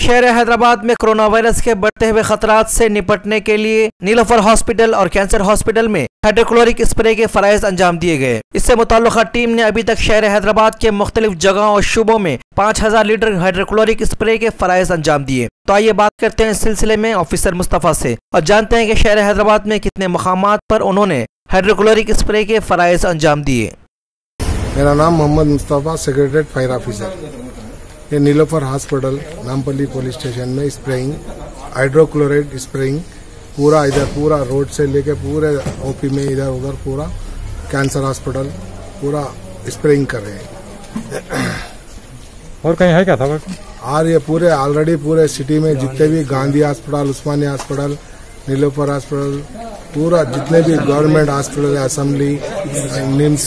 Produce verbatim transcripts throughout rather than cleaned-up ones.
शहर हैदराबाद में corona virus के बढ़ते हुए खतरात से निपटने के लिए नीलोफर हॉस्पिटल और कैंसर हॉस्पिटल में हाइड्रोक्लोरिक स्प्रे के फराइज अंजाम दिए गए। इससे मुताल्लिका टीम ने अभी तक शहर हैदराबाद के मुख्तलिफ जगहों और शूबों में पाँच हजार लीटर हाइड्रोक्लोरिक स्प्रे के फराइज अंजाम दिए। तो आइए बात करते हैं इस सिलसिले में ऑफिसर मुस्तफ़ा से और जानते हैं कि शहर हैदराबाद में कितने मकामात पर उन्होंने हाइड्रोक्लोरिक स्प्रे के फराइज अंजाम दिए। मेरा नाम Mohammed Mustafa, secretariat fire officer. ये Nilofar hospital Nampally police station में स्प्रेइंग हाइड्रोक्लोराइड स्प्रेइंग पूरा इधर पूरा रोड से लेके पूरे ओपी में इधर उधर पूरा कैंसर हॉस्पिटल पूरा स्प्रेइंग कर रहे हैं। और कहीं है क्या था? और ये पूरे ऑलरेडी पूरे सिटी में जितने भी Gandhi hospital, Osmania hospital, Nilofar hospital, पूरा जितने भी government hospital, assembly, NIMS,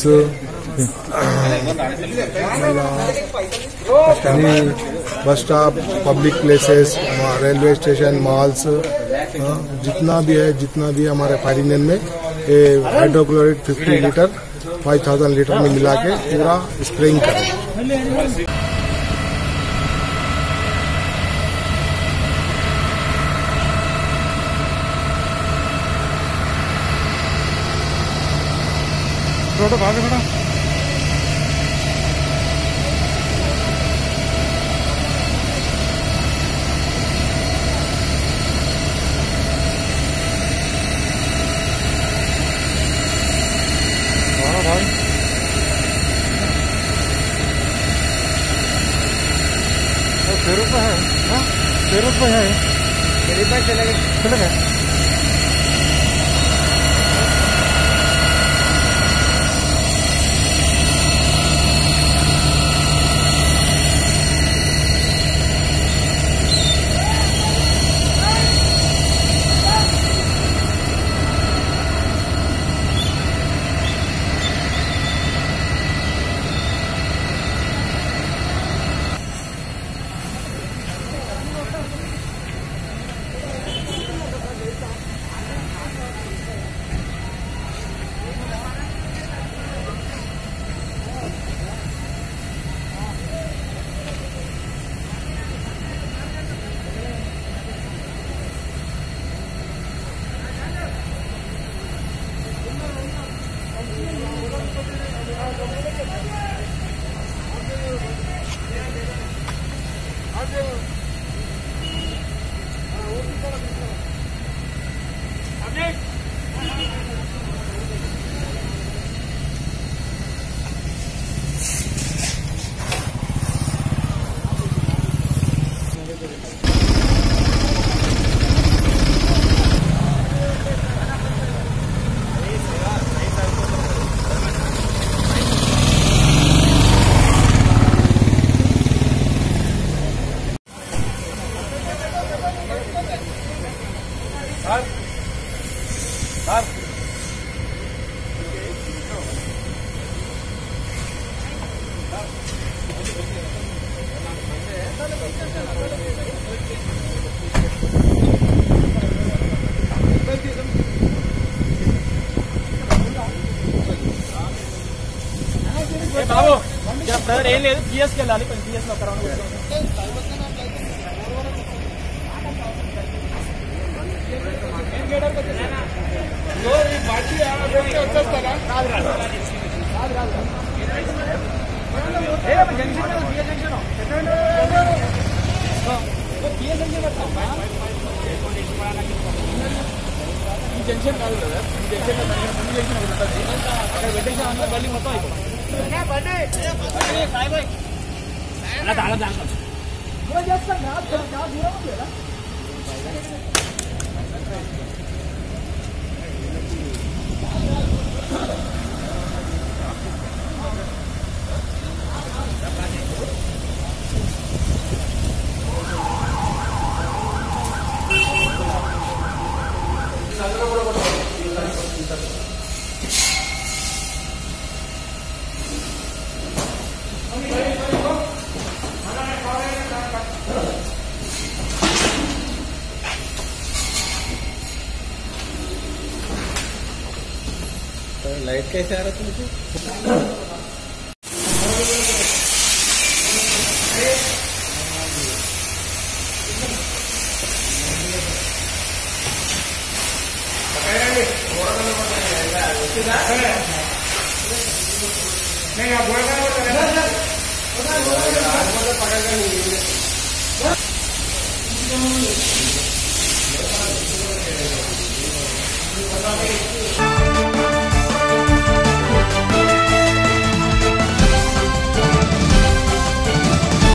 bus stop, public places, railway station, malls, जितना भी है जितना भी हमारे फायरिंग में ये hydrochloride fifty litre five thousand litre में मिला के पूरा स्प्रेइंग करें। थोड़ा भागे बेटा। हाँ भाई, शेरों पे है, हाँ शेरों पे है, मेरे पास चले गए चले गए। బాబు బ్రదర్ ఏం లేదు, జిఎస్కి వెళ్ళాలి, కొంచెం జిఎస్ లో ఒక రౌండ్ వచ్చేస్తారా? రాదు రాదు రాదు రాదు జంక్షన్ ఈ జంక్షన్ కాదు కదా, ఈ జంక్షన్ ముందు జంక్షన్ ఒకటి ఉంటుంది, అక్కడ పెట్టేసి అందరూ మళ్ళీ మొత్తం అయిపోయింది. అలా చాలా దాంట్లో చేస్తాం చాలా దూరం ఉంది కదా. लाइट कैसे आ रहा था मुझे? नहीं आप बोल रहे हो